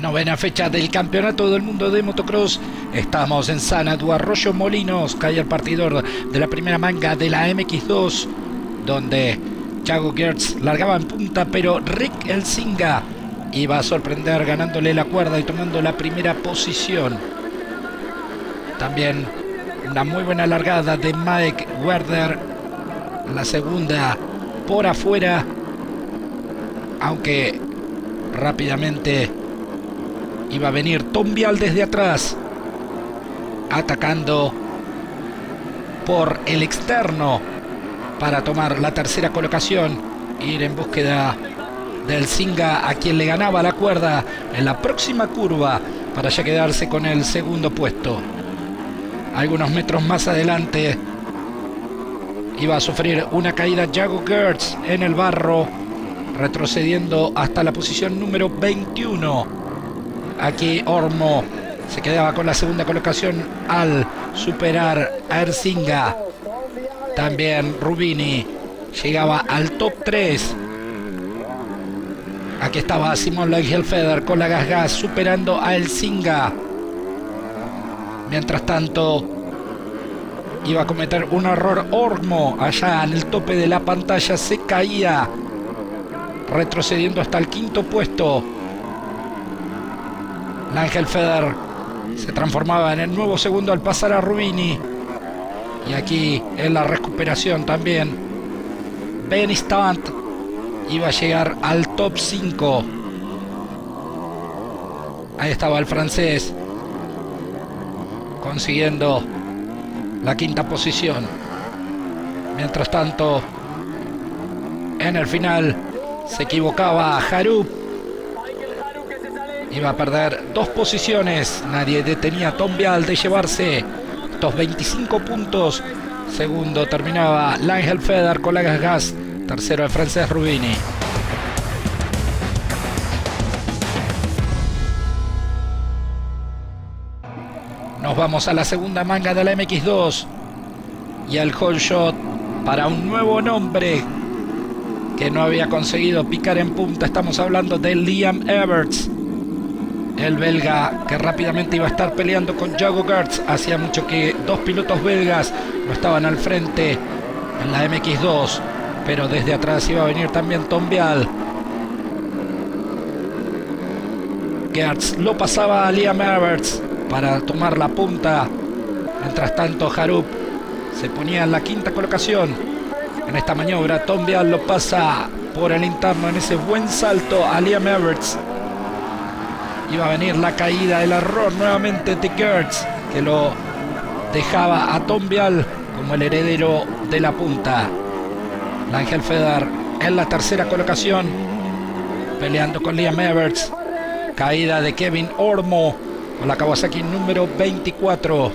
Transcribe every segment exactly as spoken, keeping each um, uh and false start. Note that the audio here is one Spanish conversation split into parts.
Novena fecha del Campeonato del Mundo de Motocross. Estamos en Xanadu, Arroyo Molinos. Cae el partidor de la primera manga de la M X dos, donde Jago Geerts largaba en punta, pero Rick Elzinga iba a sorprender ganándole la cuerda y tomando la primera posición. También una muy buena largada de Mike Werder, la segunda por afuera, aunque rápidamente iba a venir Tom Vial desde atrás, atacando por el externo para tomar la tercera colocación, ir en búsqueda del Elzinga, a quien le ganaba la cuerda en la próxima curva para ya quedarse con el segundo puesto. Algunos metros más adelante iba a sufrir una caída Jago Geerts en el barro, retrocediendo hasta la posición número veintiuno. Aquí Ormo se quedaba con la segunda colocación al superar a Elzinga. También Rubini llegaba al top tres. Aquí estaba Simon Langenfelder con la Gas Gas superando a Elzinga. Mientras tanto, iba a cometer un error Ormo allá en el tope de la pantalla. Se caía, retrocediendo hasta el quinto puesto. Langenfelder se transformaba en el nuevo segundo al pasar a Rubini. Y aquí en la recuperación también Benny Stunt iba a llegar al top cinco. Ahí estaba el francés consiguiendo la quinta posición. Mientras tanto, en el final se equivocaba Harup. Iba a perder dos posiciones. Nadie detenía a Tom Vial de llevarse estos veinticinco puntos. Segundo terminaba Langenfelder con la Gas Gas. Tercero el francés Rubini. Nos vamos a la segunda manga de la M X dos. Y el hole shot para un nuevo nombre que no había conseguido picar en punta. Estamos hablando de Liam Everts, el belga, que rápidamente iba a estar peleando con Jago Geerts. Hacía mucho que dos pilotos belgas no estaban al frente en la M X dos, pero desde atrás iba a venir también Tom Vial. Geerts lo pasaba a Liam Everts para tomar la punta. Mientras tanto, Harup se ponía en la quinta colocación. En esta maniobra, Tom Vial lo pasa por el interno en ese buen salto a Liam Everts. Iba a venir la caída, el error nuevamente de Geerts, que lo dejaba a Tom Vial como el heredero de la punta. Langenfelder en la tercera colocación, peleando con Liam Everts. Caída de Kevin Ormo con la Kawasaki número veinticuatro.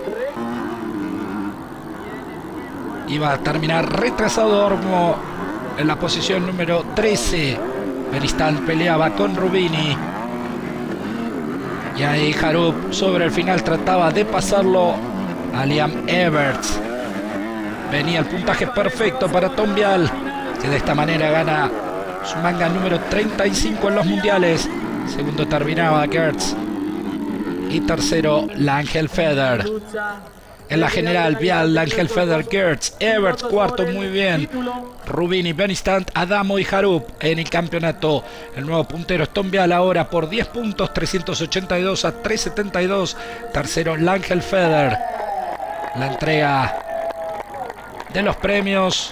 Iba a terminar retrasado Ormo en la posición número trece. Benny Stunt peleaba con Rubini. Y ahí Harup sobre el final trataba de pasarlo a Liam Everts. Venía el puntaje perfecto para Tom Vial, que de esta manera gana su manga número treinta y cinco en los mundiales. Segundo terminaba Geerts. Y tercero Langenfelder. En la general, Vial, Langenfelder, Geerts, Everts cuarto, muy bien. Rubini, Benny Stunt, Adamo y Harup en el campeonato. El nuevo puntero es Tom Vial ahora por diez puntos, trescientos ochenta y dos a trescientos setenta y dos. Tercero Langenfelder. La entrega de los premios.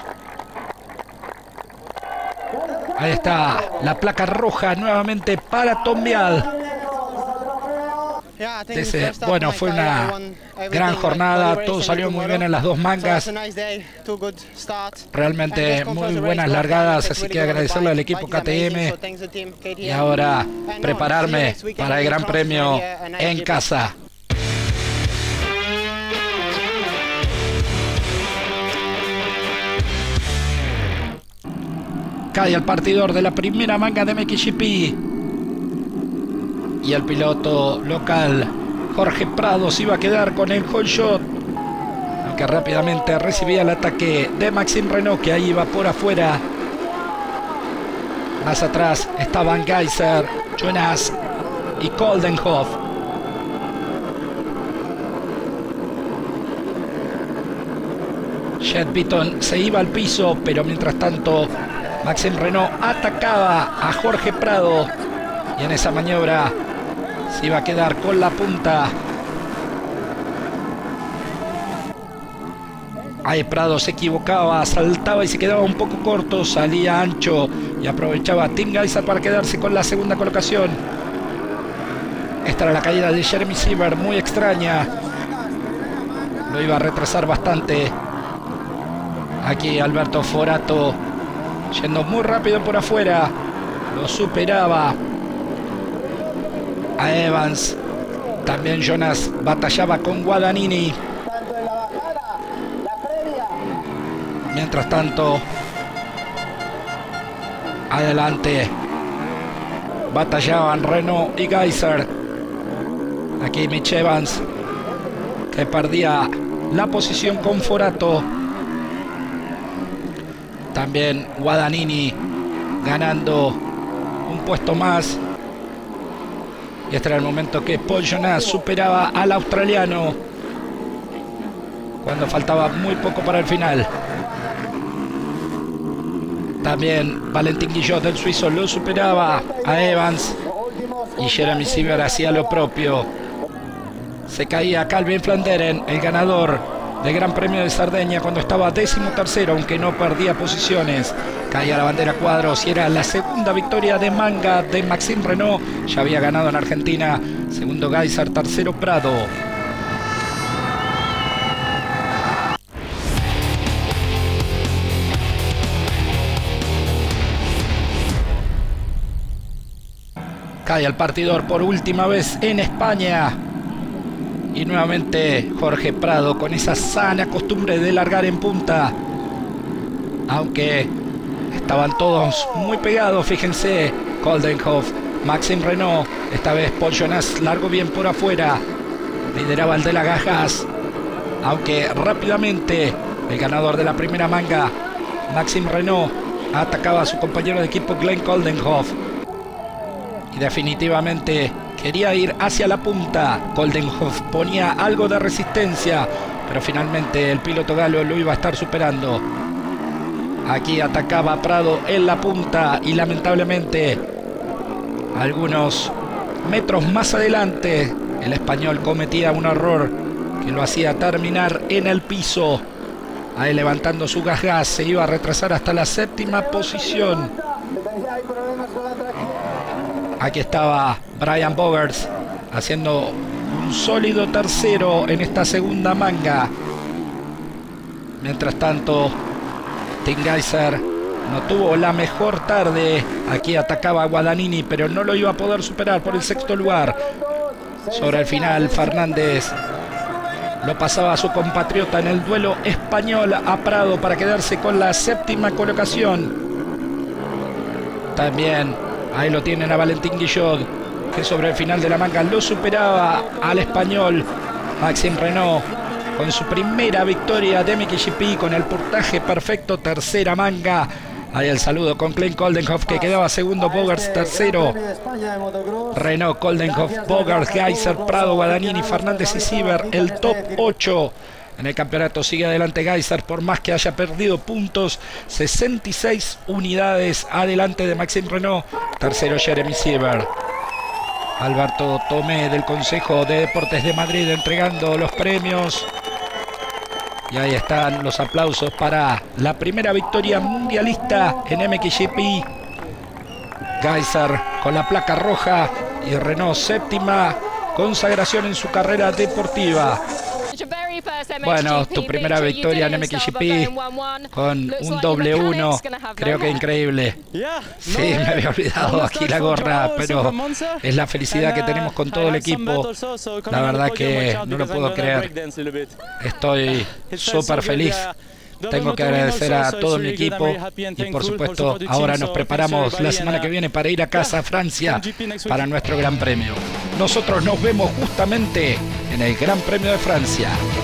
Ahí está la placa roja nuevamente para Tom Vial. Ese, bueno, fue una gran jornada, todo salió muy bien en las dos mangas, realmente muy buenas largadas, así que agradecerle al equipo K T M y ahora prepararme para el Gran Premio en casa. Cae el partidor de la primera manga de M X G P. Y el piloto local Jorge Prados iba a quedar con el hole shot, aunque rápidamente recibía el ataque de Maxime Renault, que ahí iba por afuera. Más atrás estaban Geiser, Jonas y Coldenhoff. Jet Beaton se iba al piso, pero mientras tanto Maxime Renaux atacaba a Jorge Prado y en esa maniobra se iba a quedar con la punta. Ahí Prado se equivocaba, saltaba y se quedaba un poco corto, salía ancho y aprovechaba Tim Gajser para quedarse con la segunda colocación. Esta era la caída de Jeremy Seeber, muy extraña. Lo iba a retrasar bastante. Aquí Alberto Forato yendo muy rápido por afuera, lo superaba a Evans. También Jonas batallaba con Guadagnini. Mientras tanto, adelante batallaban Renaux y Gajser. Aquí Mitch Evans, que perdía la posición con Forato. También Guadagnini ganando un puesto más. Y este era el momento que Paul Jonas superaba al australiano cuando faltaba muy poco para el final. También Valentin Guillot, del suizo, lo superaba a Evans. Y Jeremy Seeber hacía lo propio. Se caía Calvin Flanderen, el ganador del Gran Premio de Cerdeña, cuando estaba décimo tercero, aunque no perdía posiciones. Caía la bandera cuadros y era la segunda victoria de manga de Maxime Renaux. Ya había ganado en Argentina. Segundo Gajser, tercero Prado. Cae el partidor por última vez en España. Y nuevamente Jorge Prado con esa sana costumbre de largar en punta. Aunque estaban todos muy pegados, fíjense. Coldenhoff, Maxime Renaux, esta vez Paul Jonas largo bien por afuera. Lideraba el de la Gajas. Aunque rápidamente el ganador de la primera manga, Maxime Renaux, atacaba a su compañero de equipo Glenn Coldenhoff. Y definitivamente quería ir hacia la punta. Coldenhoff ponía algo de resistencia, pero finalmente el piloto galo lo iba a estar superando. Aquí atacaba Prado en la punta y lamentablemente algunos metros más adelante el español cometía un error que lo hacía terminar en el piso. Ahí levantando su gas, se iba a retrasar hasta la séptima posición. Aquí estaba Brian Bogers haciendo un sólido tercero en esta segunda manga. Mientras tanto, Tim Gajser no tuvo la mejor tarde. Aquí atacaba a Guadagnini, pero no lo iba a poder superar por el sexto lugar. Sobre el final, Fernández lo pasaba a su compatriota en el duelo español a Prado para quedarse con la séptima colocación. También ahí lo tienen a Valentin Guillot, que sobre el final de la manga lo superaba al español Maxime Renaux con su primera victoria de M X G P con el puntaje perfecto, tercera manga. Ahí el saludo con Glenn Coldenhoff, que quedaba segundo, Bogers tercero. Renaux, Coldenhoff, Bogers, Gajser, Prado, Guadagnini, Fernández y Seeber, el top ocho. En el campeonato sigue adelante Gajser, por más que haya perdido puntos, sesenta y seis unidades adelante de Maxime Renaux. Tercero Jeremy Seeber. Alberto Tomé del Consejo de Deportes de Madrid entregando los premios. Y ahí están los aplausos para la primera victoria mundialista en M X G P. Gajser con la placa roja y Renaux séptima consagración en su carrera deportiva. Bueno, tu primera victoria en M X G P con un doble uno, creo que increíble. Sí, me había olvidado aquí la gorra, pero es la felicidad que tenemos con todo el equipo. La verdad que no lo puedo creer. Estoy súper feliz. Tengo que agradecer a todo mi equipo y por supuesto ahora nos preparamos la semana que viene para ir a casa a Francia para nuestro Gran Premio. Nosotros nos vemos justamente en el Gran Premio de Francia.